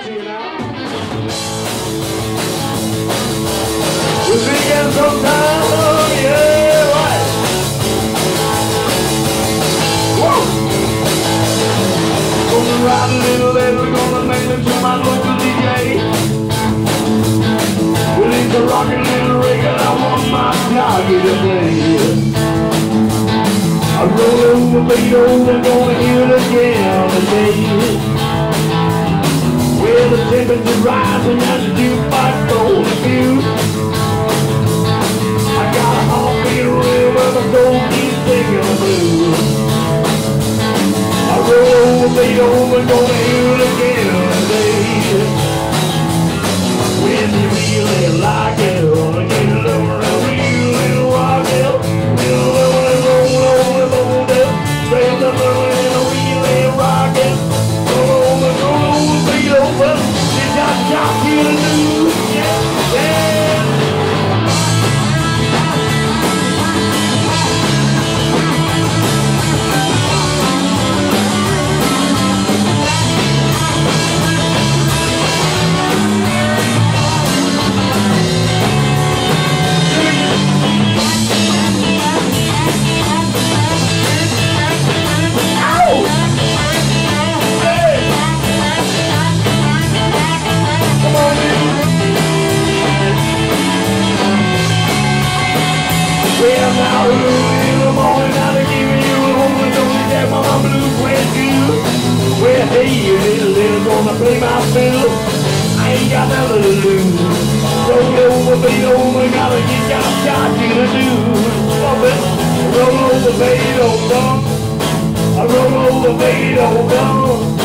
to you now. We'll see you again sometime, yeah, right. Whoa! Gonna ride a little later, gonna make it to my local DJ. Well, it's a rockin' little record, I want my target to play. I roll over Beethoven, gonna hear it again today. Well, the temperature's rising and the jukebox goes to view. I got a heartbeat rhythm where the soul keeps singing the blues. I roll over Beethoven, gonna hear it again today. When you really like it, gonna get it over and real little rock it. Little roll it, straight up and really rock it. Roll over Beethoven, you got jockey to do, yeah, yeah. Well, now early in the morning, I'll give you a woman, don't you get my blues with you. Well, hey, you little gonna play my fiddle, I ain't got nothing to lose. Roll over, Beethoven, gotta get your jockey to do. Roll over, Beethoven, I roll over, Beethoven.